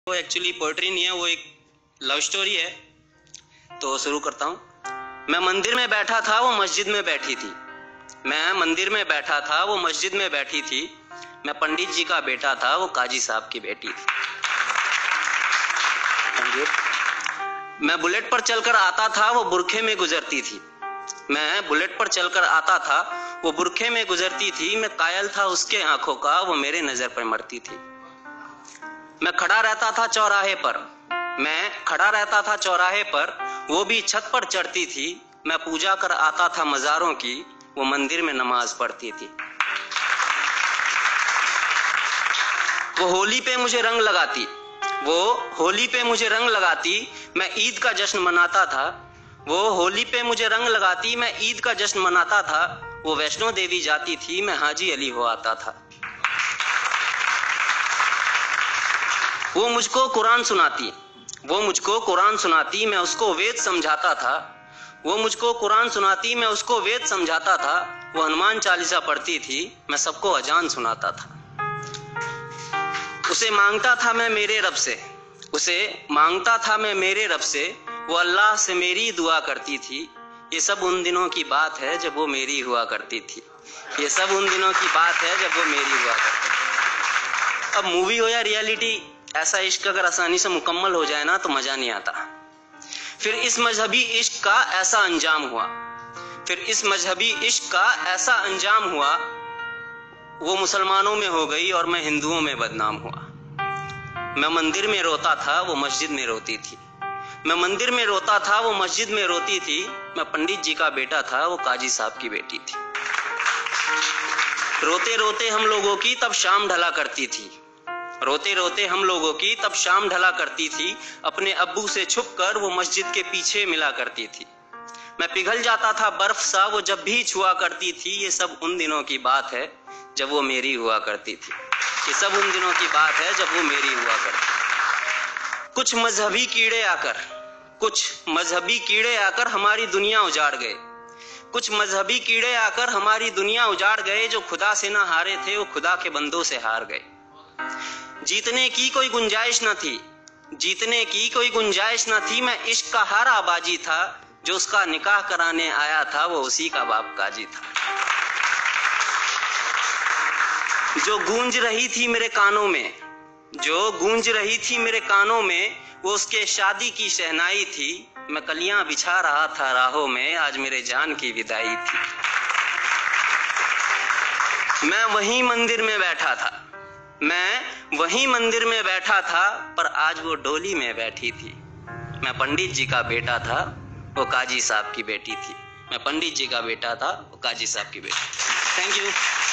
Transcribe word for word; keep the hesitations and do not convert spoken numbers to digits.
वो actually poetry नहीं है, वो एक लव स्टोरी है। तो शुरू करता हूँ। मैं मंदिर में बैठा था, वो मस्जिद में बैठी थी। मैं मंदिर में बैठा था, वो मस्जिद में बैठी थी। मैं पंडित जी का बेटा था, वो काजी साहब की बेटी थी। मैं बुलेट पर चलकर आता था, वो बुरखे में गुजरती थी। मैं बुलेट पर चलकर आता था, वो बुरखे में गुजरती थी। मैं कायल था उसके आंखों का, वो मेरे नजर पर मरती थी। मैं खड़ा रहता था चौराहे पर, मैं खड़ा रहता था चौराहे पर, वो भी छत पर चढ़ती थी। मैं पूजा कर आता था मजारों की, वो मंदिर में नमाज पढ़ती थी। वो होली पे मुझे रंग लगाती, वो होली पे मुझे रंग लगाती, मैं ईद का जश्न मनाता था। वो होली पे मुझे रंग लगाती, मैं ईद का जश्न मनाता था। वो वैष्णो देवी जाती थी, मैं हाजी अली हो आता था। वो मुझको कुरान सुनाती, वो मुझको कुरान सुनाती, मैं उसको वेद समझाता था। वो मुझको कुरान सुनाती, मैं उसको वेद समझाता था। वो हनुमान चालीसा पढ़ती थी, मैं सबको अजान सुनाता था। उसे मांगता था मैं मेरे रब से, उसे मांगता था मैं मेरे रब से, वो अल्लाह से मेरी दुआ करती थी। ये सब उन दिनों की बात है जब वो मेरी हुआ करती थी। ये सब उन दिनों की बात है जब वो मेरी हुआ करती थी। अब मूवी हो या रियलिटी, ऐसा इश्क अगर आसानी से मुकम्मल हो जाए ना तो मजा नहीं आता। फिर इस मजहबी इश्क का ऐसा अंजाम हुआ, फिर इस मजहबी इश्क का ऐसा अंजाम हुआ, वो मुसलमानों में हो गई और मैं हिंदुओं में बदनाम हुआ। मैं मंदिर में रोता था, वो मस्जिद में रोती थी। मैं मंदिर में रोता था, वो मस्जिद में रोती थी। मैं पंडित जी का बेटा था, वो काजी साहब की बेटी थी। रोते रोते हम लोगों की तब शाम ढला करती थी, रोते रोते हम लोगों की तब शाम ढला करती थी। अपने अब्बू से छुपकर वो मस्जिद के पीछे मिला करती थी। मैं पिघल जाता था बर्फ सा, वो जब भी छुआ करती थी। ये सब उन दिनों की बात है जब वो मेरी हुआ करती थी। ये सब उन दिनों की बात है जब वो मेरी हुआ करती थी। कुछ मजहबी कीड़े आकर, कुछ मजहबी कीड़े आकर हमारी दुनिया उजाड़ गए। कुछ मजहबी कीड़े आकर हमारी दुनिया उजाड़ गए। जो खुदा से ना हारे थे, वो खुदा के बंदों से हार गए। जीतने की कोई गुंजाइश न थी, जीतने की कोई गुंजाइश न थी। मैं इश्क का हारा बाजी था, जो उसका निकाह कराने आया था, वो उसी का बाप काजी था। जो गूंज रही थी मेरे कानों में, जो गूंज रही थी मेरे कानों में, वो उसके शादी की शहनाई थी। मैं कलियां बिछा रहा था राहों में, आज मेरे जान की विदाई थी। मैं वहीं मंदिर में बैठा था, मैं वहीं मंदिर में बैठा था, पर आज वो डोली में बैठी थी। मैं पंडित जी का बेटा था, वो काजी साहब की बेटी थी। मैं पंडित जी का बेटा था, वो काजी साहब की बेटी। Thank you.